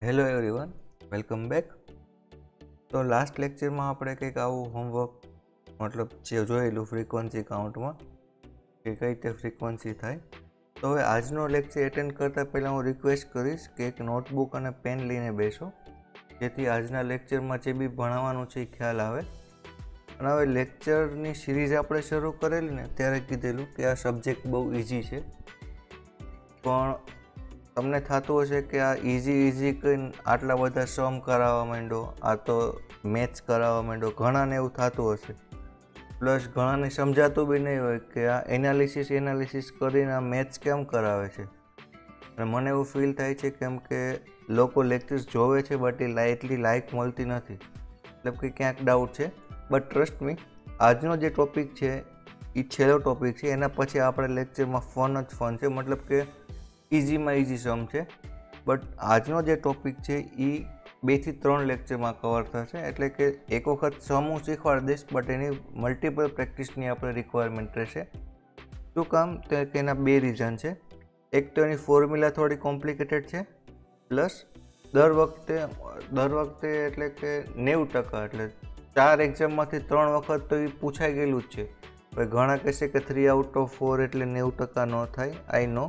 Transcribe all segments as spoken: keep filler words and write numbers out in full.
Hello everyone, welcome back. તો last લેક્ચરમાં આપણે કંઈક આવું હોમવર્ક મતલબ જે જોયેલું ફ્રીક્વન્સી કાઉન્ટમાં કે કઈ રીતે ફ્રીક્વન્સી થાય. તો હવે આજનો લેક્ચર એટેન્ડ કરતાં પહેલાં હું રિક્વેસ્ટ કરીશ કે એક નોટબુક અને પેન લઈને બેસો, જેથી આજના લેક્ચરમાં જે બી ભણાવવાનું છે એ ખ્યાલ આવે. અને હવે લેક્ચરની સિરીઝ આપણે શરૂ કરેલી ને ત્યારે કીધેલું કે આ સબ્જેક્ટ બહુ ઇઝી છે, પણ તમને થતું હશે કે આ ઇઝી ઇઝી કહીને આટલા બધા સમ કરાવવા માંડો, આ તો મેથ્સ કરાવવા માંડો, ઘણાને એવું થતું હશે. પ્લસ ઘણાને સમજાતું બી નહીં હોય કે આ એનાલિસિસ એનાલિસિસ કરીને આ મેથ્સ કેમ કરાવે છે. અને મને એવું ફીલ થાય છે કેમ કે લોકો લેક્ચર્સ જોવે છે બટ એ લાઇટલી લાઇક મળતી નથી, મતલબ કે ક્યાંક ડાઉટ છે. બટ ટ્રસ્ટ મી, આજનો જે ટૉપિક છે એ છેલ્લો ટૉપિક છે, એના પછી આપણે લેક્ચરમાં ફન જ ફન છે, મતલબ કે ઇઝીમાં ઇઝી સમ છે. બટ આજનો જે ટૉપિક છે એ બેથી ત્રણ લેક્ચરમાં કવર થશે, એટલે કે એક વખત સમ હું શીખવાડી દઈશ બટ એની મલ્ટિપલ પ્રેક્ટિસની આપણે રિક્વાયરમેન્ટ રહેશે. શું કામ? તો કે એના બે રીઝન છે. એક તો એની ફોર્મ્યુલા થોડી કોમ્પ્લિકેટેડ છે, પ્લસ દર વખતે દર વખતે એટલે કે નેવું ટકા એટલે ચાર એક્ઝામમાંથી ત્રણ વખત તો એ પૂછાઈ ગયેલું જ છે. હવે ઘણા કહેશે કે થ્રી આઉટ ઓફ ફોર એટલે નેવું ટકા ન થાય, આઈ નો.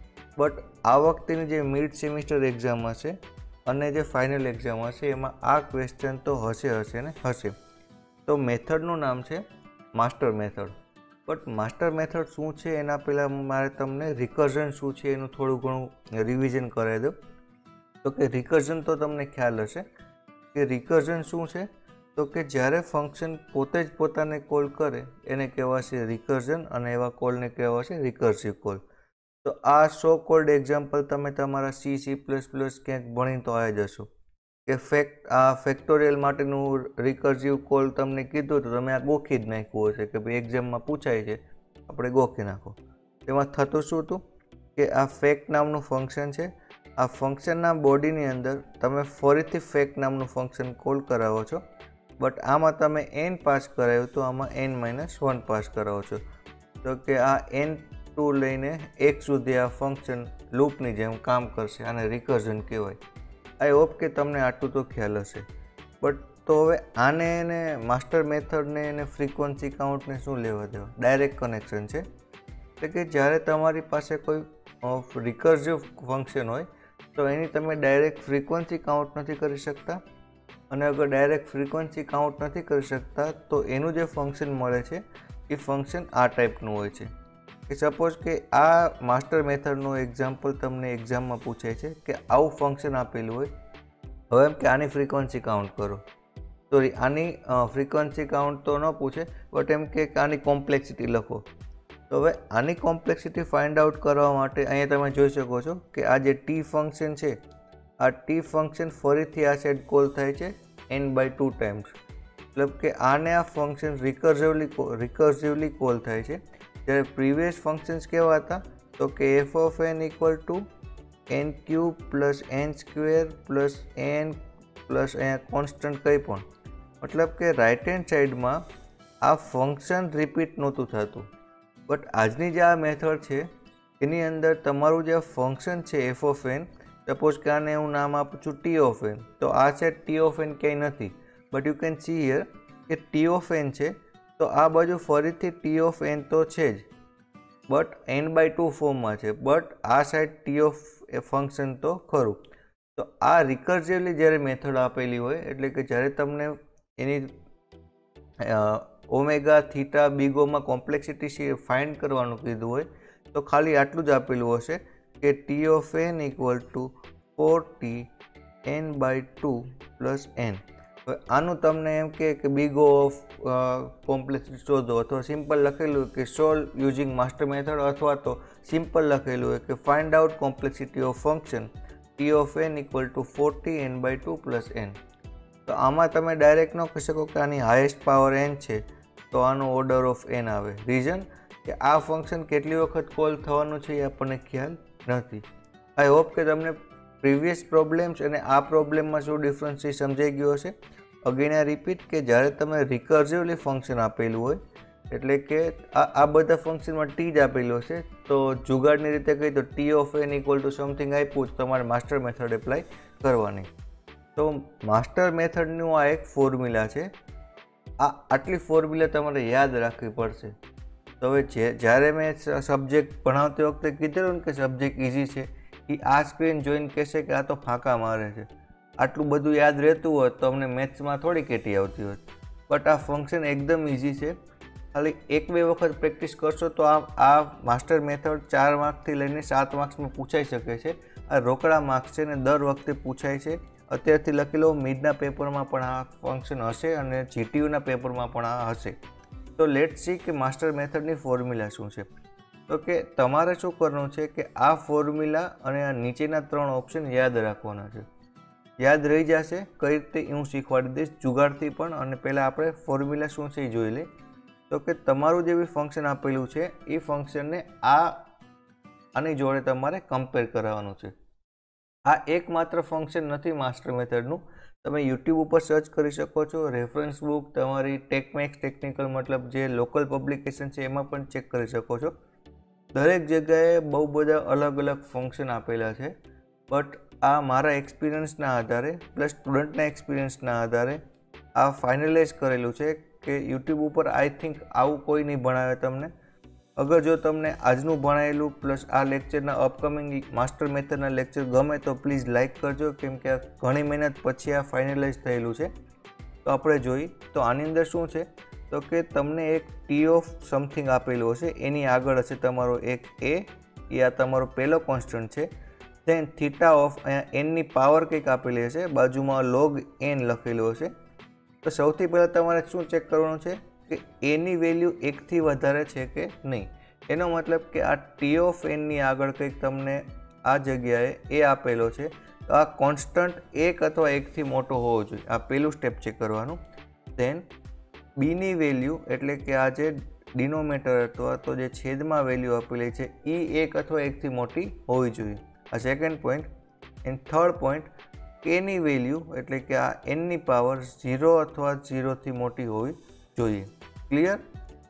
બટ આ વખતેની જે મિડ સેમિસ્ટર એક્ઝામ હશે અને જે ફાઇનલ એક્ઝામ હશે એમાં આ ક્વેશ્ચન તો હશે હશે ને હશે. તો મેથડનું નામ છે master method. But master method શું છે એના પહેલાં મારે તમને રિકર્ઝન શું છે એનું થોડું ઘણું રિવિઝન કરાવી દઉં. તો કે રિકર્ઝન તો તમને ખ્યાલ હશે કે રિકર્ઝન શું છે. તો કે જ્યારે ફંક્શન પોતે જ પોતાને કોલ કરે એને કહેવાશે રિકર્ઝન, અને એવા કોલને કહેવાશે રિકર્સિવ કોલ. તો આ સો કોલ્ડ એક્ઝામ્પલ તમે તમારા સી સી પ્લસ પ્લસ ક્યાંક ભણી તો આવી જશો કે ફેક્ટ આ ફેક્ટોરિયલ માટેનું રિકર્સિવ કોલ તમને કીધું તો તમે આ ગોખી જ નાખ્યું હશે કે ભાઈ એક્ઝામમાં પૂછાય છે, આપણે ગોખી નાખો. તેમાં થતું શું હતું કે આ ફેક્ટ નામનું ફંક્શન છે, આ ફંક્શનના બોડીની અંદર તમે ફરીથી ફેક્ટ નામનું ફંક્શન કોલ કરાવો છો, બટ આમાં તમે એન પાસ કરાવ્યું તો આમાં એન માઇનસ વન પાસ કરાવો છો. તો કે આ એન ટુ લઈને એક સુધી આ ફંક્શન લૂપની જેમ કામ કરશે, આને રિકર્ઝન કહેવાય. આઈ હોપ કે તમને આટલું તો ખ્યાલ હશે. બટ તો હવે આને એને માસ્ટર મેથડને એને ફ્રીક્વન્સી કાઉન્ટને શું લેવા દેવા? ડાયરેક્ટ કનેક્શન છે. એટલે કે જ્યારે તમારી પાસે કોઈ રિકર્ઝિવ ફંક્શન હોય તો એની તમે ડાયરેક્ટ ફ્રીક્વન્સી કાઉન્ટ નથી કરી શકતા, અને અગર ડાયરેક્ટ ફ્રીક્વન્સી કાઉન્ટ નથી કરી શકતા તો એનું જે ફંક્શન મળે છે એ ફંક્શન આ ટાઈપનું હોય છે. કે સપોઝ કે આ માસ્ટર મેથડનું એક્ઝામ્પલ તમને એક્ઝામમાં પૂછાય છે કે આવું ફંક્શન આપેલું હોય, હવે એમ કે આની ફ્રીક્વન્સી કાઉન્ટ કરો. સોરી, આની ફ્રીક્વન્સી કાઉન્ટ તો ન પૂછે, બટ એમ કે આની કોમ્પ્લેક્સિટી લખો. તો હવે આની કોમ્પ્લેક્સિટી ફાઇન્ડ આઉટ કરવા માટે અહીંયા તમે જોઈ શકો છો કે આ જે ટી ફંક્શન છે, આ ટી ફંક્શન ફરીથી આ સાઈડ કોલ થાય છે એન બાય ટુ ટાઈમ્સ. મતલબ કે આને આ ફંક્શન રિકર્ઝિવલી રિકર્ઝિવલી કોલ થાય છે. જ્યારે પ્રીવિયસ ફંક્શન્સ કેવા હતા તો કે f of n equal to n cube plus n square plus n plus અહીંયા કોન્સ્ટન્ટ કંઈ પણ, મતલબ કે રાઇટ હેન્ડ સાઈડમાં આ ફંક્શન રિપીટ નહોતું થતું. બટ આજની જે આ મેથડ છે એની અંદર તમારું જે ફંક્શન છે એફ ઓફ એન, સપોઝ કે આને હું નામ આપું છું ટી ઓફ એન, તો આ સાઈડ ટી ઓફ એન ક્યાંય નથી, but you can see here કે ટી ઓફ એન છે, તો આ બાજુ ફરીથી ટી ઓફ એન તો છે જ, બટ એન બાય ટુ ફોર્મમાં છે, બટ આ side t of a function તો ખરું. તો આ રિકર્ઝિવલી જ્યારે મેથડ આપેલી હોય એટલે કે જ્યારે તમને એની ઓમેગા થીટા બીગોમાં કોમ્પ્લેક્સિટી ફાઇન્ડ કરવાનું કીધું હોય તો ખાલી આટલું જ આપેલું હશે કે T of n equal to four t n by two plus n. હવે આનું તમને એમ કે બીગો ઓફ કોમ્પ્લેક્સિટી શોધો, અથવા સિમ્પલ લખેલું હોય કે સોલ્વ યુઝિંગ માસ્ટર મેથડ, અથવા તો સિમ્પલ લખેલું હોય કે find out complexity of function t of n equal to forty n by two plus n. તો આમાં તમે ડાયરેક્ટ ન કહી શકો કે આની હાઈએસ્ટ પાવર એન છે તો આનો ઓર્ડર ઓફ એન આવે. રીઝન કે આ ફંક્શન કેટલી વખત કોલ થવાનું છે એ આપણને ખ્યાલ નથી. આઈ હોપ કે તમને પ્રીવિયસ પ્રોબ્લેમ્સ અને આ પ્રોબ્લેમમાં શું ડિફરન્સ છે સમજાઈ ગયો હશે. અગેન આઈ રિપીટ કે જ્યારે તમે રિકર્ઝિવલી ફંક્શન આપેલું હોય એટલે કે આ આ બધા ફંક્શનમાં ટી જ આપેલો છે, તો જુગાડની રીતે કહી તો t of n equal to something આપ્યું તો તમારે માસ્ટર મેથડ એપ્લાય કરવાની. તો માસ્ટર મેથડનું આ એક ફોર્મ્યુલા છે. આ આટલી ફોર્મ્યુલા તમારે યાદ રાખવી પડશે. તો હવે જે જ્યારે મેં સબ્જેક્ટ ભણાવતી વખતે કીધેલું ને કે સબ્જેક્ટ ઇઝી છે, એ આ સ્ક્રીન જોઈને કહેશે કે આ તો ફાંકા મારે છે. આટલું બધું યાદ રહેતું હોત તો અમને મેથ્સમાં થોડી કેટી આવતી હોત. બટ આ ફંક્શન એકદમ ઇઝી છે. ખાલી એક બે વખત પ્રેક્ટિસ કરશો તો આ આ માસ્ટર મેથડ ચાર માર્કથી લઈને સાત માર્ક્સમાં પૂછાઈ શકે છે. આ રોકડા માર્ક્સ છે ને દર વખતે પૂછાય છે. અત્યારથી લખી લો, મિડના પેપરમાં પણ આ ફંક્શન હશે અને જીટીયુના પેપરમાં પણ આ હશે. તો લેટ સી કે માસ્ટર મેથડની ફોર્મ્યુલા શું છે. તો કે તમારે શું કરવાનું છે કે આ ફોર્મ્યુલા અને આ નીચેના ત્રણ ઓપ્શન યાદ રાખવાના છે. યાદ રહી જશે કઈ રીતે હું શીખવાડી દઈશ જુગાડથી પણ. અને પહેલાં આપણે ફોર્મ્યુલા શું છે એ જોઈ લઈએ. તો કે તમારું જે બી ફંક્શન આપેલું છે એ ફંક્શનને આ આની જોડે તમારે કમ્પેર કરાવવાનું છે. આ એકમાત્ર ફંક્શન નથી માસ્ટર મેથડનું. તમે યુટ્યુબ ઉપર સર્ચ કરી શકો છો, રેફરન્સ બુક, તમારી ટેકમેક્સ ટેકનિકલ મતલબ જે લોકલ પબ્લિકેશન છે એમાં પણ ચેક કરી શકો છો. દરેક જગ્યાએ બહુ બધા અલગ અલગ ફંક્શન આપેલા છે. બટ આ મારા એક્સપિરિયન્સના આધારે પ્લસ સ્ટુડન્ટના એક્સપિરિયન્સના આધારે આ ફાઇનલાઇઝ કરેલું છે કે યુટ્યુબ ઉપર આઈ થિંક આવું કોઈ નહીં ભણાવે તમને. અગર જો તમને આજનું ભણાયેલું પ્લસ આ લેક્ચરના અપકમિંગ માસ્ટર મેથડના લેક્ચર ગમે તો પ્લીઝ લાઇક કરજો, કેમ કે આ ઘણી મહેનત પછી આ ફાઇનલાઇઝ થયેલું છે. તો આપણે જોઈ તો આની અંદર શું છે તો કે તમને એક ટી ઓફ સમથિંગ આપેલું હશે, એની આગળ હશે તમારો એક એ, એ આ તમારો પહેલો કોન્સ્ટન્ટ છે. દેન થીટા ઓફ અહીંયા એનની પાવર કંઈક આપેલી હશે, બાજુમાં લોગ એન લખેલું હશે. તો સૌથી પહેલાં તમારે શું ચેક કરવાનું છે કે એની વેલ્યુ એકથી વધારે છે કે નહીં. એનો મતલબ કે આ ટી ઓફ એનની આગળ કંઈક તમને આ જગ્યાએ એ આપેલો છે, તો આ કોન્સ્ટન્ટ એક અથવા એકથી મોટો હોવો જોઈએ. આ પહેલું સ્ટેપ ચેક કરવાનું. દેન બીની વેલ્યુ એટલે કે આ જે ડિનોમેટર અથવા તો જે છેદમાં વેલ્યુ આપેલી છે એ એક અથવા એકથી મોટી હોવી જોઈએ. આ second point. And third point કેની વેલ્યુ એટલે કે આ એનની પાવર ઝીરો અથવા ઝીરોથી મોટી હોવી જોઈએ. ક્લિયર?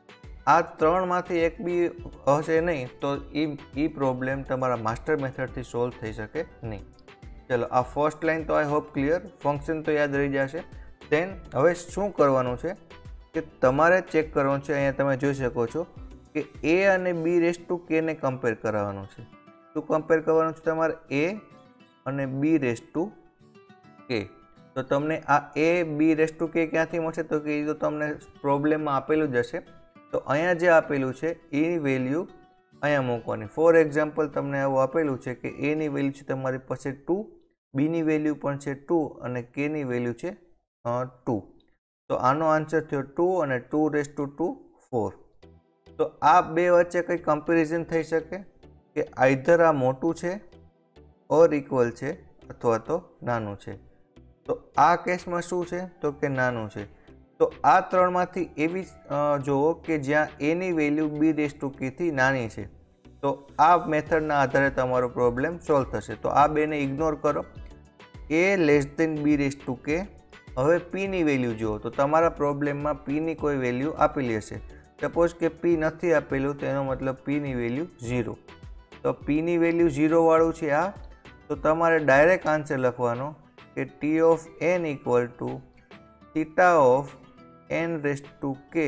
આ ત્રણમાંથી એક બી હશે નહીં તો એ એ પ્રોબ્લેમ તમારા માસ્ટર મેથડથી સોલ્વ થઈ શકે નહીં. ચલો, આ ફર્સ્ટ લાઇન તો આઈ હોપ ક્લિયર. ફંક્શન તો યાદ રહી જશે. દેન હવે શું કરવાનું છે કે તમારે ચેક કરવાનું છે. અહીંયા તમે જોઈ શકો છો કે એ અને બી રેસ ટુ કેને કમ્પેર કરાવવાનું છે. શું કમ્પેર કરવાનું છે તમારે? એ અને બી રેસ ટુ કે. તો તમને આ એ બી રેસ ટુ કે ક્યાંથી મળશે તો કે એ તો તમને પ્રોબ્લેમમાં આપેલું જ હશે. તો અહીંયા જે આપેલું છે એની વેલ્યુ અહીંયા મૂકવાની. ફોર એક્ઝામ્પલ તમને આવું આપેલું છે કે એની વેલ્યુ છે તમારી પાસે ટુ, બીની વેલ્યુ પણ છે ટુ અને કેની વેલ્યુ છે ટુ. તો આનો આન્સર થયો ટુ અને two raise to two four. તો આ બે વચ્ચે કંઈ કમ્પેરિઝન થઈ શકે કે આઈધર આ મોટું છે ઓર ઇક્વલ છે અથવા તો નાનું છે. તો આ કેસમાં શું છે તો કે નાનું છે. તો આ ત્રણમાંથી એવી જુઓ કે જ્યાં એની વેલ્યુ બી રેસ ટુ કેથી નાની છે. તો આ મેથડના આધારે તમારો પ્રોબ્લેમ સોલ્વ થશે. તો આ બેને ઇગ્નોર કરો. A less than b raise to k. હવે પીની વેલ્યુ જુઓ તો તમારા પ્રોબ્લેમમાં પીની કોઈ વેલ્યુ આપેલી હશે. સપોઝ કે પી નથી આપેલું તો એનો મતલબ પીની વેલ્યુ ઝીરો. તો પીની વેલ્યુ ઝીરોવાળું છે આ. તો તમારે ડાયરેક્ટ આન્સર લખવાનો કે T of n equal to theta of n raise to k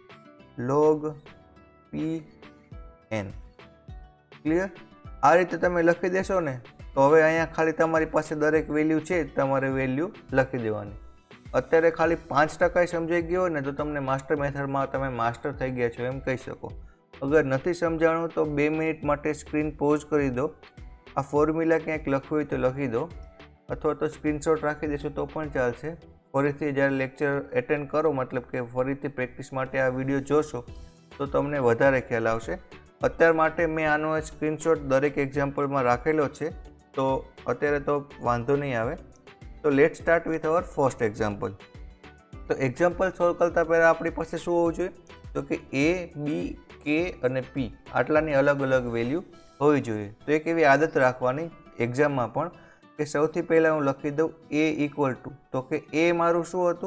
log p n. Clear? આ રીતે તમે લખી દેશો ને તો હવે અહીંયા ખાલી તમારી પાસે દરેક વેલ્યુ છે તમારે વેલ્યુ લખી દેવાની. અત્યારે ખાલી પાંચ ટકા સમજાઈ ગયો હોય ને તો તમને માસ્ટર મેથડમાં તમે માસ્ટર થઈ ગયા છો એમ કહી શકો. અગર નથી સમજાણું તો બે મિનિટ માટે સ્ક્રીન પોઝ કરી દો. આ ફોર્મ્યુલા ક્યાંક લખવું હોય તો લખી દો અથવા તો સ્ક્રીનશોટ રાખી દેશો તો પણ ચાલશે. ફરીથી જ્યારે લેક્ચર એટેન્ડ કરો મતલબ કે ફરીથી પ્રેક્ટિસ માટે આ વિડીયો જોશો તો તમને વધારે ખ્યાલ આવશે. અત્યાર માટે મેં આનો સ્ક્રીનશોટ દરેક એક્ઝામ્પલમાં રાખેલો છે તો અત્યારે તો વાંધો નહીં આવે. તો let start with our first example. તો એક્ઝામ્પલ સોલ્વ કરતાં પહેલાં આપણી પાસે શું હોવું જોઈએ તો કે એ બી કે અને પી આટલાની અલગ અલગ વેલ્યુ હોવી જોઈએ. તો એક એવી આદત રાખવાની એક્ઝામમાં પણ કે સૌથી પહેલાં હું લખી દઉં એ ઇક્વલ ટુ. તો કે એ મારું શું હતું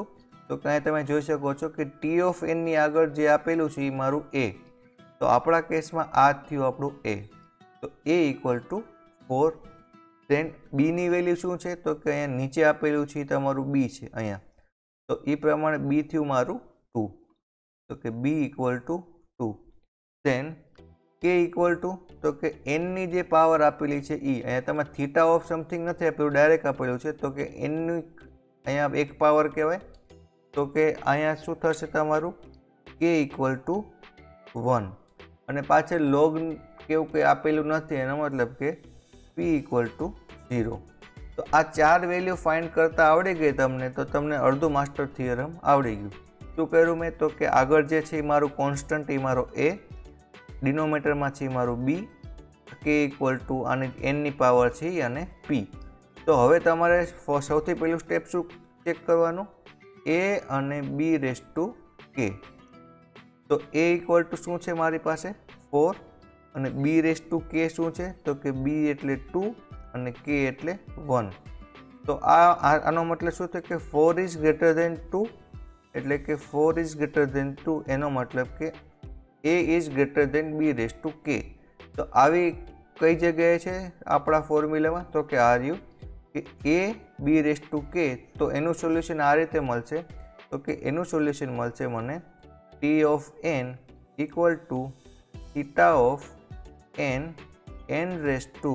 તો કાંઈ તમે જોઈ શકો છો કે ટી ઓફ એનની આગળ જે આપેલું છે એ મારું એ, તો આપણા કેસમાં આ થયું આપણું એ, તો a equal to four. Then બીની વેલ્યુ શું છે તો કે અહીંયા નીચે આપેલું છે એ તમારું બી છે અહીંયા, તો એ પ્રમાણે બી થયું મારું ટુ, તો કે b equal to two. Then k equal to તો કે એનની જે પાવર આપેલી છે એ, અહીંયા તમે થીટા ઓફ સમથિંગ નથી આપેલું, ડાયરેક્ટ આપેલું છે, તો કે એનની અહીંયા એક પાવર કહેવાય, તો કે અહીંયા શું થશે તમારું કે ઇક્વલ ટુ વન, અને પાછળ લોગ કેવું કંઈ આપેલું નથી, એનો મતલબ કે પી ઇક્વલ ટુ ઝીરો. તો આ ચાર વેલ્યુ ફાઇન્ડ કરતાં આવડી ગઈ તમને, તો તમને અડધું માસ્ટર થિયરમ આવડી ગયું. શું કર્યું મેં તો કે આગળ જે છે એ મારું કોન્સ્ટન્ટ એ મારો એ, ડિનોમિનેટરમાં છે એ મારું બી, કે ઇક્વલ ટુ આની એનની પાવર છે અને પી. તો હવે તમારે સૌથી પહેલું સ્ટેપ શું ચેક કરવાનું, એ અને બી રેસ ટુ કે. તો એ ઇક્વલ ટુ શું છે મારી પાસે ફોર, અને બી રેસ ટુ કે શું છે તો કે બી એટલે ટુ અને કે એટલે વન. તો આ આનો મતલબ શું થયો કે four is greater than two, એટલે કે four is greater than two, એનો મતલબ કે a is greater than b raise to k. તો આવી કઈ જગ્યાએ છે આપણા ફોર્મ્યુલામાં, તો કે આ રહ્યું કે a b raise to k. તો એનું સોલ્યુશન આ રીતે મળશે, તો કે એનું સોલ્યુશન મળશે મને t of n equal to theta of n n raise to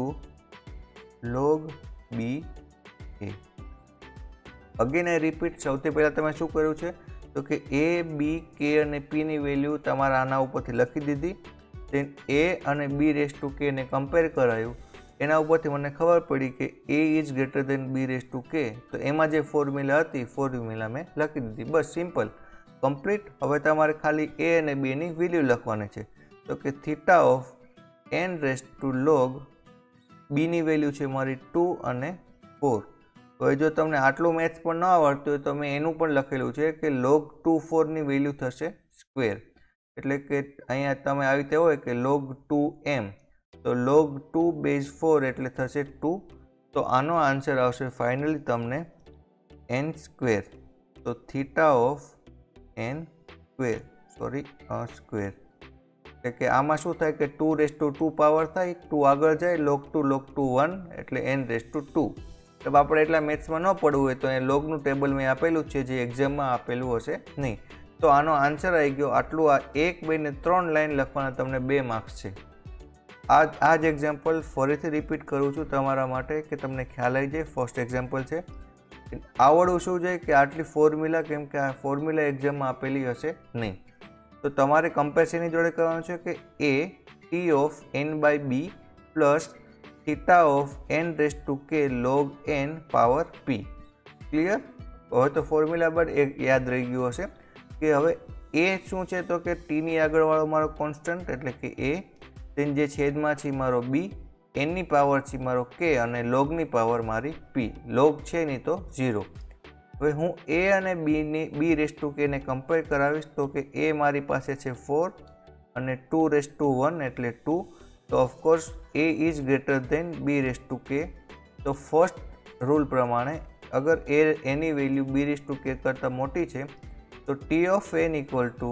log b a. Again I repeat, સૌથી પહેલાં તમે શું કર્યું છે તો કે એ બી કે અને પીની વેલ્યુ તમારા આના ઉપરથી લખી દીધી. દેન એ અને બી રેસ ટુ કે ને કમ્પેર કરાયું, એના ઉપરથી મને ખબર પડી કે a is greater than b raise to k. તો એમાં જે ફોર્મ્યુલા હતી ફોર્મ્યુલા મેં લખી દીધી, બસ સિમ્પલ કમ્પ્લીટ. હવે તમારે ખાલી એ અને બીની વેલ્યુ લખવાની છે, તો કે theta of n raise to log બીની વેલ્યુ છે મારી ટુ અને ફોર. હવે જો તમને આટલું મેથ્સ પણ ન આવડતું હોય તો મેં એનું પણ લખેલું છે કે લોગ ટુ ફોરની વેલ્યુ થશે સ્ક્વેર, એટલે કે અહીંયા તમે આવી રીતે હોય કે લોગ ટુ એમ, તો લોગ ટુ બેઝ ફોર એટલે થશે ટુ. તો આનો આન્સર આવશે ફાઇનલી તમને એન સ્ક્વેર. તો theta of n square, sorry square, એટલે કે આમાં શું થાય કે two raise to two power થાય, ટુ આગળ જાય, log two log two one એટલે એન રેસ ટુ ટુ. તો આપણે એટલા મેથ્સમાં ન પડવું હોય તો એ લોગનું ટેબલ મેં આપેલું છે, જે એક્ઝામમાં આપેલું હશે નહીં. તો આનો આન્સર આવી ગયો આટલું. આ એક બે ને ત્રણ લાઈન લખવાના તમને બે માર્ક્સ છે. આ આ જ એક્ઝામ્પલ ફરીથી રિપીટ કરું છું તમારા માટે કે તમને ખ્યાલ આવી જાય. ફર્સ્ટ એક્ઝામ્પલ છે, આવડવું શું જોઈએ કે આટલી ફોર્મ્યુલા, કેમ કે આ ફોર્મ્યુલા એક્ઝામમાં આપેલી હશે નહીં. તો તમારે કમ્પેરિઝનની જોડે કરવાનું છે કે a t of n by b plus theta of n raise to k log n power p. Clear? હવે તો ફોર્મ્યુલા બાદ એક યાદ રહી ગયું હશે કે હવે એ શું છે તો કે ટીની આગળવાળો મારો કોન્સ્ટન્ટ એટલે કે એ, તેની જે છેદમાં છે મારો બી, એનની પાવર છે મારો કે અને લોગની પાવર મારી પી. લોગ છે નહીં તો ઝીરો. હવે હું એ અને બીની બી રેસ ટુ કેને કમ્પેર કરાવીશ, તો કે એ મારી પાસે છે ફોર અને ટુ રેસ ટુ વન એટલે ટુ. તો of course a is greater than b raise to k. તો ફર્સ્ટ રૂલ પ્રમાણે અગર એ એની value b raise to k કરતાં મોટી છે તો t of n equal to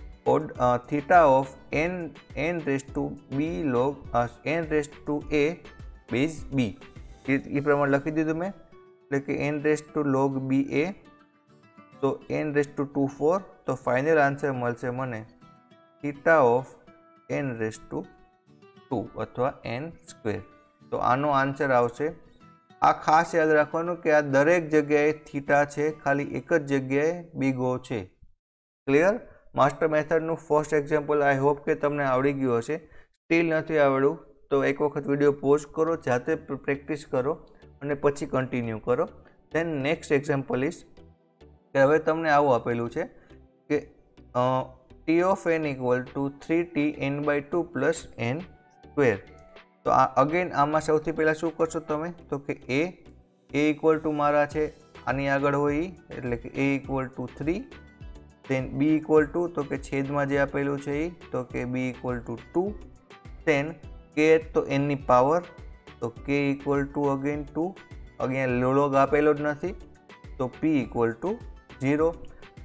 theta of n n raise to b log n raise to a base b. એ પ્રમાણે લખી દીધું મેં, એટલે કે n raise to log b a. તો n raise to two four. તો ફાઇનલ આન્સર મળશે મને theta of n raise to two અથવા એન સ્ક્વેર. તો આનો આન્સર આવશે. આ ખાસ યાદ રાખવાનું કે આ દરેક જગ્યાએ થીટા છે, ખાલી એક જ જગ્યાએ બીગો છે. ક્લિયર? માસ્ટર મેથડનું ફર્સ્ટ એક્ઝામ્પલ આઈ હોપ કે તમને આવડી ગયું હશે. સ્ટીલ નથી આવડ્યું તો એક વખત વિડીયો પોઝ કરો, જાતે પ્રેક્ટિસ કરો અને પછી કન્ટિન્યુ કરો. દેન નેક્સ્ટ એક્ઝામ્પલ ઇઝ કે હવે તમને આવું આપેલું છે કે T of n equal to three t n by two plus n square. તો આ અગેન આમાં સૌથી પહેલાં શું કરશો તમે તો કે એ એ ઇક્વલ ટુ મારા છે આની આગળ હોય એ, એટલે કે a equal to three. Then b equal to તો કે છેદમાં જે આપેલું છે એ, તો કે b equal to two. Then k તો એનની પાવર, તો k equal to again two. અહીંયા લોગ આપેલો જ નથી તો પી ઇક્વલ ટુ ઝીરો.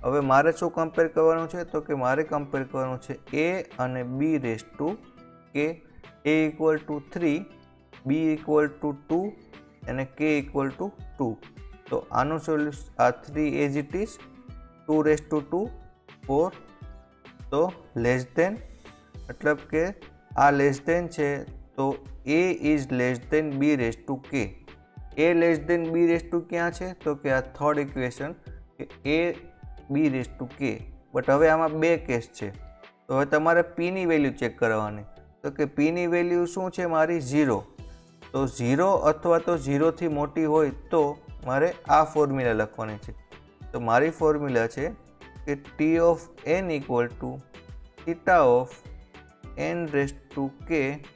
હવે મારે શું કમ્પેર કરવાનું છે તો કે મારે કમ્પેર કરવાનું છે એ અને b raise to k. A equal to three, b equal to two અને કે ઇક્વલ ટુ ટુ. તો આનું સોલ્યુશન આ three as it is, two raise to two, four. તો લેસ દેન, મતલબ કે આ લેસ દેન છે તો a is less than b raise to k. A less than b raise to ક્યાં છે તો કે આ થર્ડ ઇક્વેશન કે a b raise to k. But હવે આમાં બે કેસ છે, તો હવે તમારે પીની વેલ્યુ ચેક કરવાની. તો કે પીની વેલ્યુ શું છે મારી ઝીરો. તો ઝીરો અથવા તો ઝીરોથી મોટી હોય તો મારે આ ફોર્મ્યુલા લખવાની છે. તો મારી ફોર્મ્યુલા છે કે T of n equal to theta of n raise to k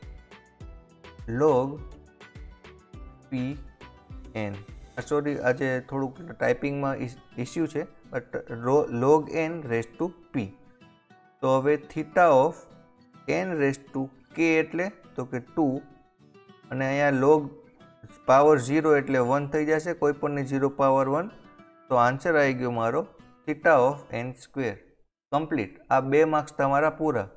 log p n. Sorry, આજે થોડુંક ટાઈપિંગમાં ઇસ્યુ છે, but log n raise to p. તો હવે theta of n raise to k એટલે તો કે ટુ, અને અહીંયા લોગ પાવર ઝીરો એટલે વન થઈ જશે, કોઈ પણની ઝીરો પાવર વન. તો આન્સર આવી ગયો મારો theta of n square. Complete. આ બે માર્ક્સ તમારા પૂરા.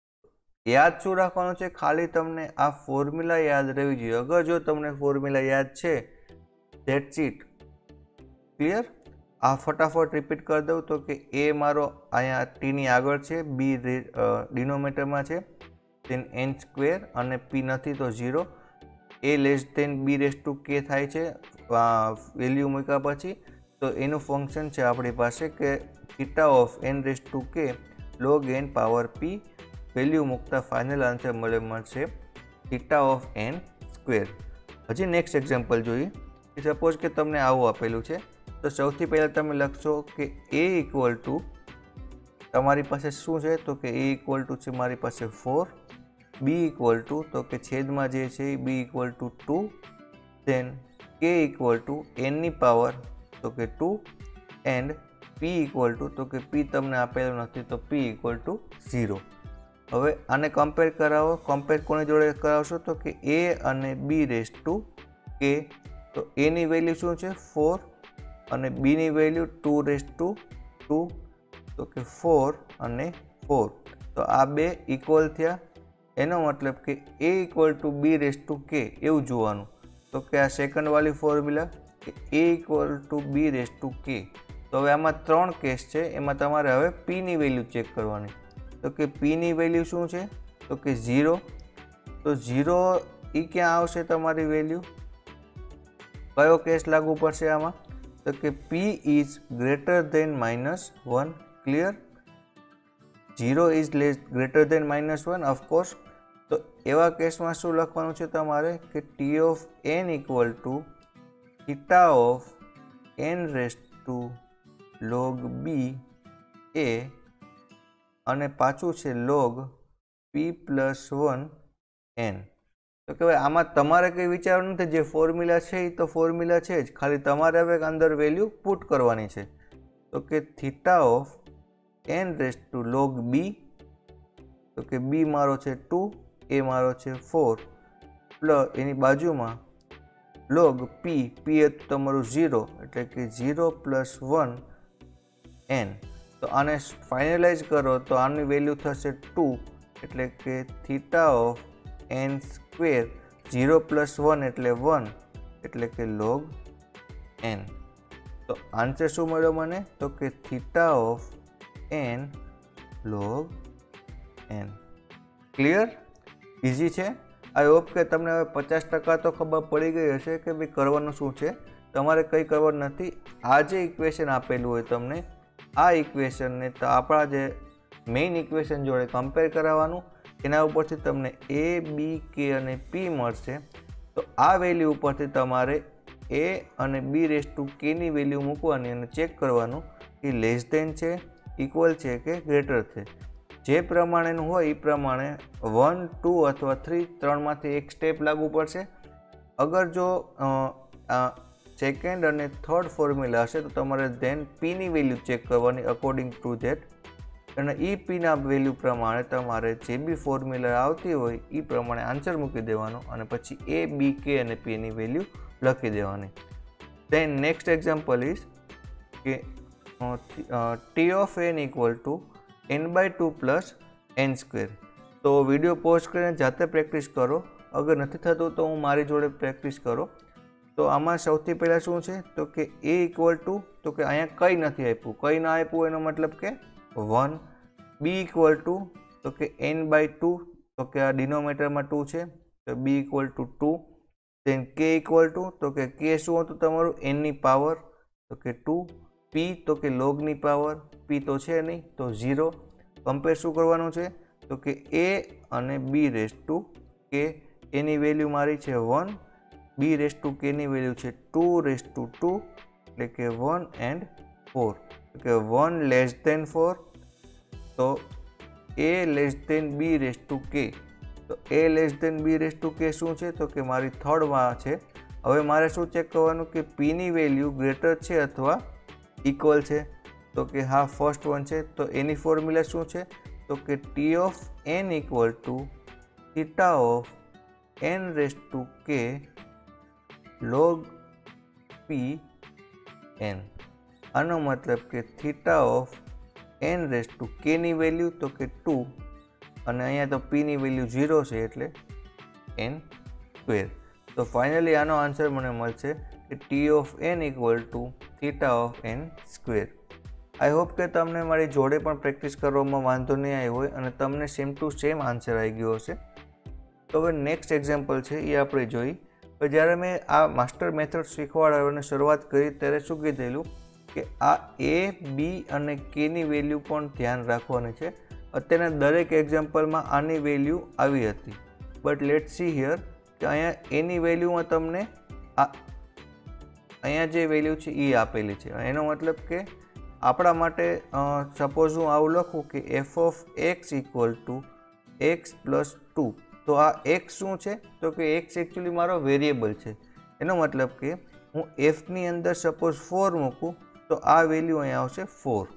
યાદ શું રાખવાનું છે, ખાલી તમને આ ફોર્મ્યુલા યાદ રહેવી જોઈએ. અગર જો તમને ફોર્મ્યુલા યાદ છે, ધેટ્સ ઇટ. ક્લિયર? આ ફટાફટ રિપીટ કરી દઉં તો કે એ મારો અહીંયા ટીની આગળ છે, બી ડિનોમિનેટરમાં છે, દેન એન સ્ક્વેર અને પી નથી તો zero. A less than b raise to k થાય છે વેલ્યુ મૂક્યા પછી. તો એનું ફંક્શન છે આપણી પાસે કે theta of n raise to k log n power p. Value મૂકતા ફાઇનલ આન્સર મળે મળશે થીટા ઓફ એન સ્ક્વેર. હજી નેક્સ્ટ એક્ઝામ્પલ જોઈએ. સપોઝ કે તમને આવું આપેલું છે, તો સૌથી પહેલાં તમે લખશો કે એ ઇક્વલ ટુ તમારી પાસે શું છે તો કે એ ઇક્વલ ટુ છે મારી પાસે ફોર. બી ઇક્વલ ટુ તો કે છેદમાં જે છે એ b equal to two. Then k equal to એનની પાવર તો કે two and p equal to તો કે પી તમને આપેલું નથી તો પી ઇક્વલ ટુ ઝીરો. હવે આને કમ્પેર કરાવો. કમ્પેર કોની જોડે કરાવશો તો કે એ અને બી રેસ ટુ કે. તો એની વેલ્યુ શું છે ફોર અને બીની value two raise to two તો કે ફોર અને ફોર. તો આ બે ઇક્વલ થયા. એનો મતલબ કે a equal to b raise to k એવું જોવાનું. તો કે આ સેકન્ડ વાળી ફોર્મ્યુલા કે a equal to b raise to k. તો હવે આમાં ત્રણ કેસ છે, એમાં તમારે હવે પીની વેલ્યુ ચેક કરવાની. તો કે પીની વેલ્યુ શું છે તો કે ઝીરો. તો ઝીરો એ ક્યાં આવશે તમારી વેલ્યુ? કયો કેસ લાગુ પડશે આમાં? તો કે p is greater than minus one. Clear? Zero is less greater than minus one of course. તો એવા કેસમાં શું લખવાનું છે તમારે કે T of n equal to theta of n raise to log b a અને પાછું છે log p plus one n. તો કે ભાઈ આમાં તમારે કંઈ વિચારવું નથી, જે ફોર્મ્યુલા છે એ તો ફોર્મ્યુલા છે જ, ખાલી તમારે હવે અંદર વેલ્યુ પુટ કરવાની છે. તો કે theta of n raise to log b તો કે બી મારો છે ટુ, એ મારો છે ફોર, પ્લસ એની બાજુમાં લોગ પી. પી એ તમારું ઝીરો એટલે કે ઝીરો પ્લસ વન એન. તો આને ફાઇનલાઇઝ કરો તો આની વેલ્યુ થશે ટુ એટલે કે theta of n square. Zero plus one એટલે વન એટલે કે લોગ એન. તો આન્સર શું મળ્યો મને તો કે theta of n log n. Clear? Easy છે. આઈ હોપ કે તમને હવે પચાસ ટકા તો ખબર પડી ગઈ હશે કે ભાઈ કરવાનું શું છે. તમારે કંઈ કરવાનું નથી. આ જે ઇક્વેશન આપેલું હોય તમને, આ ઇક્વેશનને તો આપણા જે મેઇન ઇક્વેશન જોડે કમ્પેર કરાવવાનું. એના ઉપરથી તમને એ બી કે અને પી મળશે. તો આ વેલ્યુ ઉપરથી તમારે એ અને બી રેસ ટુ કેની વેલ્યુ મૂકવાની અને ચેક કરવાનું કે લેસ દેન છે, ઇક્વલ છે કે ગ્રેટર છે. જે પ્રમાણેનું હોય એ પ્રમાણે વન ટુ અથવા થ્રી ત્રણમાંથી એક સ્ટેપ લાગુ પડશે. અગર જો સેકન્ડ અને થર્ડ ફોર્મ્યુલા હશે તો તમારે ધેન પીની વેલ્યુ ચેક કરવાની અકોર્ડિંગ ટુ ધેટ. અને એ પીના વેલ્યુ પ્રમાણે તમારે જે બી ફોર્મ્યુલા આવતી હોય એ પ્રમાણે આન્સર મૂકી દેવાનો અને પછી એ બી કે અને પીની વેલ્યુ લખી દેવાની. ધેન નેક્સ્ટ એક્ઝામ્પલ ઇઝ કે T of n equal to n by two plus n square. તો વિડીયો પોઝ કરીને જાતે પ્રેક્ટિસ કરો, અગર નથી થતું તો હું મારી જોડે પ્રેક્ટિસ કરો. તો આમાં સૌથી પહેલાં શું છે તો કે એ ઇક્વલ ટુ, તો કે અહીંયા કંઈ નથી આપ્યું, કંઈ ના આપ્યું એનો મતલબ કે વન. બી ઇક્વલ ટુ તો કે એન બાય ટુ, તો કે આ ડિનોમિનેટરમાં ટુ છે તો b equal to two. Then k equal to તો કે કે શું હતું તમારું એનની પાવર, તો કે ટુ. પી તો કે લોગની પાવર, પી તો છે નહીં તો ઝીરો. કમ્પેર શું કરવાનું છે તો કે એ અને બી રેસ ટુ કે, એની વેલ્યુ મારી છે વન, બી રેસ ટુ કેની વેલ્યુ છે ટુ રેસ ટુ ટુ, એટલે કે વન એન્ડ ફોર. તો કે વન લેસ દેન ફોર, તો a less than b raise to k. તો a less than b raise to k શું છે તો કે મારી થર્ડમાં છે. હવે મારે શું ચેક કરવાનું કે પીની વેલ્યુ ગ્રેટર છે અથવા ઇક્વલ છે, તો કે હા ફર્સ્ટ વન છે. તો એની ફોર્મ્યુલા શું છે તો કે T of n equal to theta of n raise to k log p n. આનો મતલબ કે theta of n raise to કેની વેલ્યુ તો કે ટુ, અને અહીંયા તો પીની વેલ્યુ ઝીરો છે એટલે એન સ્ક્વેર. તો ફાઇનલી આનો આન્સર મને મળશે કે T of n equal to theta of n square. I hope કે તમને મારી જોડે પણ પ્રેક્ટિસ કરવામાં વાંધો નહીં આવ્યો હોય અને તમને સેમ ટુ સેમ આન્સર આવી ગયો હશે. તો હવે નેક્સ્ટ એક્ઝામ્પલ છે એ આપણે જોઈ. તો જ્યારે મેં આ માસ્ટર મેથડ શીખવાડવાની શરૂઆત કરી ત્યારે શું કીધેલું કે આ એ બી અને કેની વેલ્યુ પણ ધ્યાન રાખવાની છે. અત્યારના દરેક એક્ઝામ્પલમાં આની વેલ્યુ આવી હતી, બટ લેટ સી હિયર કે અહીંયા એની વેલ્યુમાં તમને આ અહીંયા જે વેલ્યુ છે એ આપેલી છે. એનો મતલબ કે આપણા માટે સપોઝ હું આવું લખું કે f of x equal to x plus two. તો આ એક્સ શું છે તો કે એક્સ એકચ્યુઅલી મારો વેરિયેબલ છે. એનો મતલબ કે હું એફની અંદર સપોઝ ફોર મૂકું તો આ વેલ્યુ અહીંયા આવશે ફોર.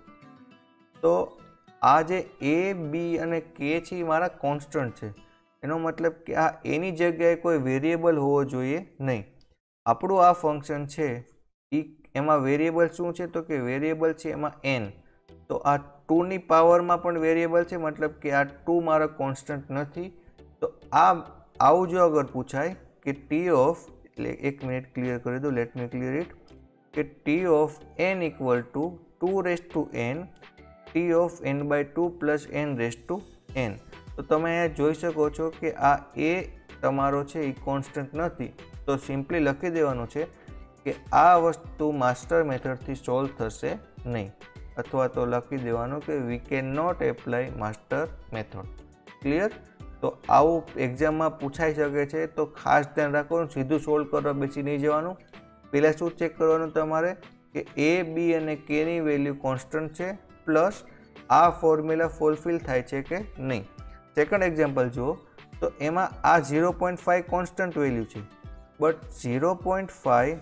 તો આ જે એ બી અને કે છે એ મારા કોન્સ્ટન્ટ છે. એનો મતલબ કે આ એની જગ્યાએ કોઈ વેરિયેબલ હોવો જોઈએ નહીં. આપણું આ ફંક્શન છે એ એમાં વેરિયેબલ શું છે તો કે વેરિયેબલ છે એમાં એન. તો આ ટુની પાવરમાં પણ વેરિયેબલ છે, મતલબ કે આ ટુ મારો કોન્સ્ટન્ટ નથી. તો આ આવું જો અગર પૂછાય કે ટી ઓફ, એટલે એક મિનિટ ક્લિયર કરી દો, લેટ મી ક્લિયર ઇટ, કે T of n equal to two raise to n T of n by two plus n raise to n. તો તમે અહીંયા જોઈ શકો છો કે આ એ તમારો છે એ કોન્સ્ટન્ટ નથી. તો સિમ્પલી લખી દેવાનું છે કે આ વસ્તુ માસ્ટર મેથડથી સોલ્વ થશે નહીં, અથવા તો લખી દેવાનું કે we can not apply master method. Clear? તો આવું એક્ઝામમાં પૂછાઈ શકે છે, તો ખાસ ધ્યાન રાખવાનું, સીધું સોલ્વ કરવા બેસી નહીં જવાનું. પહેલાં શું ચેક કરવાનું તમારે કે એ બી અને કેની વેલ્યુ કોન્સ્ટન્ટ છે, પ્લસ આ ફોર્મ્યુલા ફુલફિલ થાય છે કે નહીં. સેકન્ડ એક્ઝામ્પલ જુઓ તો એમાં આ zero point five constant value છે, બટ ઝીરો પોઈન્ટ ફાઇવ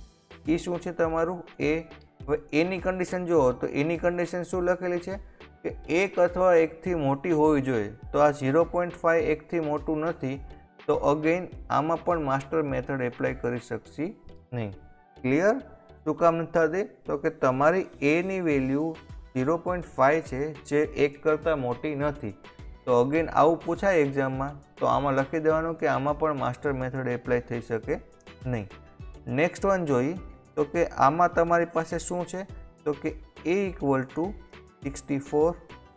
એ શું છે તમારું એ. હવે એની કન્ડિશન જુઓ તો એની કન્ડિશન શું લખેલી છે કે એક અથવા એકથી મોટી હોવી જોઈએ. તો આ ઝીરો પોઈન્ટ ફાઇવ એકથી મોટું નથી, તો અગેન આમાં પણ માસ્ટર મેથડ એપ્લાય કરી શકશી નહીં. ક્લિયર? શું કામ નથી થતી તો કે તમારી એની વેલ્યુ ઝીરો પોઈન્ટ ફાઇવ છે જે એક કરતાં મોટી નથી. તો અગેન આવું પૂછાય એક્ઝામમાં તો આમાં લખી દેવાનું કે આમાં પણ માસ્ટર મેથડ એપ્લાય થઈ શકે નહીં. નેક્સ્ટ વન જોઈ તો કે આમાં તમારી પાસે શું છે તો કે a equal to sixty four,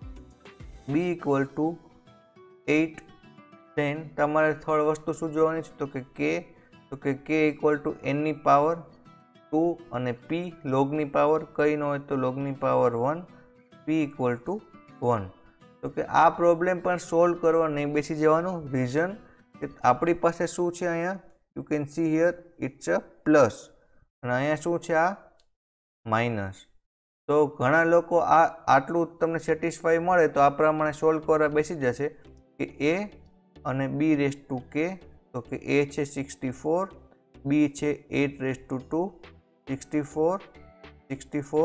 b equal to eight. Then તમારે થર્ડ વસ્તુ શું જોવાની છે તો કે કે તો કે કે ઇક્વલ ટુ એનની પાવર ટુ અને પી લોગની પાવર કંઈ ન હોય તો લોગની power one, p equal to one. તો કે આ પ્રોબ્લેમ પણ સોલ્વ કરવા નહીં બેસી જવાનું. રીઝન કે આપણી પાસે શું છે અહીંયા you can see here it's a plus, અને અહીંયા શું છે આ માઇનસ. તો ઘણા લોકો આ આટલું તમને સેટિસ્ફાઈ મળે તો આ પ્રમાણે સોલ્વ કરવા બેસી જશે કે એ અને બી રેસ ટુ કે. તો કે એ છે સિક્સટી ફોર, બી છે eight raise to two, sixty four sixty four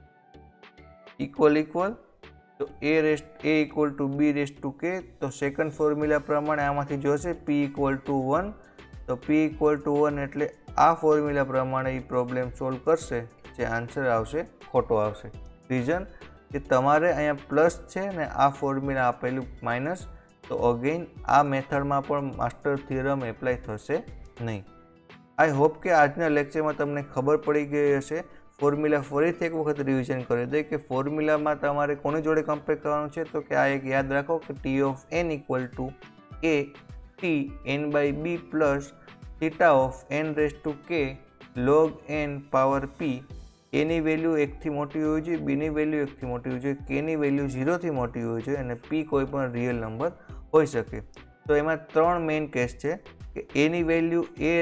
equal equal. તો a raise a equal to b raise to k. તો સેકન્ડ ફોર્મ્યુલા પ્રમાણે આમાંથી જોશે પી ઇક્વલ ટુ વન. તો પી ઇક્વલ ટુ વન એટલે આ ફોર્મ્યુલા પ્રમાણે એ પ્રોબ્લેમ સોલ્વ કરશે જે આન્સર આવશે ખોટો આવશે. રીઝન કે તમારે અહીંયા પ્લસ છે ને આ ફોર્મ્યુલા આપેલું માઇનસ, તો અગેન આ મેથડમાં પણ માસ્ટર થિયરમ એપ્લાય થશે નહીં. આઈ હોપ કે આજના લેક્ચરમાં તમને ખબર પડી ગઈ હશે. ફોર્મ્યુલા ફરીથી એક વખત રિવિઝન કરી દઈએ કે ફોર્મ્યુલામાં તમારે કોની જોડે કમ્પેર કરવાનું છે, તો કે આ એક યાદ રાખો કે T of n equal to a T n by b plus theta of n raise to k log n power p. એની વેલ્યુ એકથી મોટી હોવી જોઈએ, બીની વેલ્યુ એકથી મોટી હોવી જોઈએ, કેની વેલ્યુ ઝીરોથી મોટી હોવી જોઈએ અને પી કોઈ પણ રિયલ નંબર હોઈ શકે. તો એમાં ત્રણ મેઇન કેસ છે કે એની value a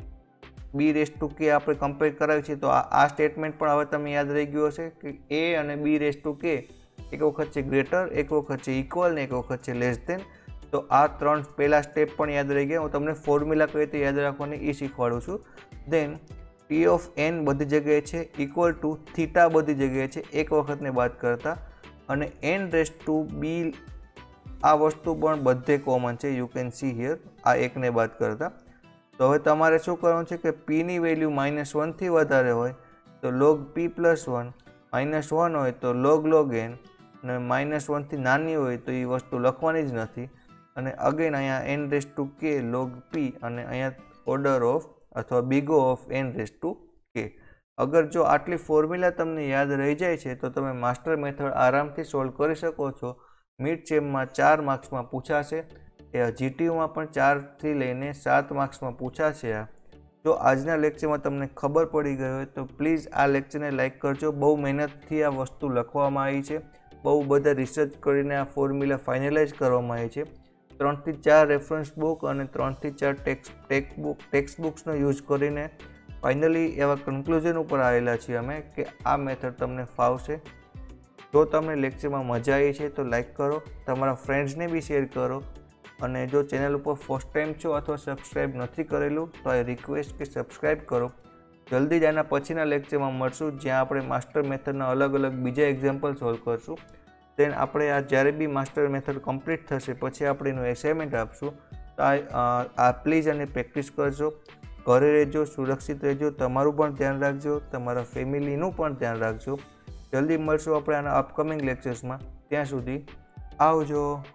b raise to k આપણે કમ્પેર કરાવી છે. તો આ સ્ટેટમેન્ટ પણ હવે તમે યાદ રહી ગયું હશે કે એ અને બી રેસ ટુ કે એક વખત છે ગ્રેટર, એક વખત છે ઇક્વલ ને એક વખત છે લેસ ધેન. તો આ ત્રણ પહેલા સ્ટેપ પણ યાદ રહી ગયા. હું તમને ફોર્મ્યુલા કઈ રીતે યાદ રાખવાની એ શીખવાડું છું. દેન ટી ઓફ એન બધી જગ્યાએ છે, ઇક્વલ ટુ થીટા બધી જગ્યાએ છે એક વખતને બાદ કરતા, અને એન રેસ ટુ બી આ વસ્તુ પણ બધે કોમન છે, યુ કેન સી હિયર, આ એકને બાદ કરતા. તો હવે તમારે શું કરવાનું છે કે પીની વેલ્યુ માઇનસ વનથી વધારે હોય તો log p plus one, minus one હોય તો લોગ લોગ એન, અને માઇનસ વનથી નાની હોય તો એ વસ્તુ લખવાની જ નથી. અને અગેન અહીંયા n raise to k log p, અને અહીંયા ઓર્ડર ઓફ અથવા big O of n raise to k. અગર જો આટલી ફોર્મ્યુલા તમને યાદ રહી જાય છે તો તમે માસ્ટર મેથડ આરામથી સોલ્વ કરી શકો છો. મિડ સેમમાં ચાર માર્ક્સમાં પૂછાશે, એ જીટીયુમાં પણ ચારથી લઈને સાત માર્ક્સમાં પૂછાશે. આ જો આજના લેક્ચરમાં તમને ખબર પડી ગઈ હોય તો પ્લીઝ આ લેક્ચરને લાઇક કરજો. બહુ મહેનતથી આ વસ્તુ લખવામાં આવી છે, બહુ બધા રિસર્ચ કરીને આ ફોર્મ્યુલા ફાઇનલાઇઝ કરવામાં આવી છે. ત્રણથી ચાર રેફરન્સ બુક અને ત્રણથી ચાર text text book text book use કરીને ફાઇનલી એવા કન્ક્લુઝન ઉપર આવેલા છીએ અમે કે આ મેથડ તમને ફાવશે. જો તમને લેક્ચરમાં મજા આવી છે તો લાઇક કરો, તમારા ફ્રેન્ડ્સને બી શેર કરો, અને જો ચેનલ ઉપર ફર્સ્ટ ટાઈમ છો અથવા સબસ્ક્રાઈબ નથી કરેલું તો આઈ રિક્વેસ્ટ કે સબસ્ક્રાઈબ કરો. જલ્દી જ આના પછીના લેક્ચરમાં મળશું જ્યાં આપણે માસ્ટર મેથડના અલગ અલગ બીજા એક્ઝામ્પલ સોલ્વ કરશું. દેન આપણે આ જ્યારે બી માસ્ટર મેથડ કમ્પ્લીટ થશે પછી આપણે એનું એસાઇનમેન્ટ આપશું. તો આ પ્લીઝ અને પ્રેક્ટિસ કરજો. ઘરે રહેજો, સુરક્ષિત રહેજો, તમારું પણ ધ્યાન રાખજો, તમારા ફેમિલીનું પણ ધ્યાન રાખજો. જલ્દી મળશું આપણે આના અપકમિંગ લેક્ચર્સમાં. ત્યાં સુધી આવજો.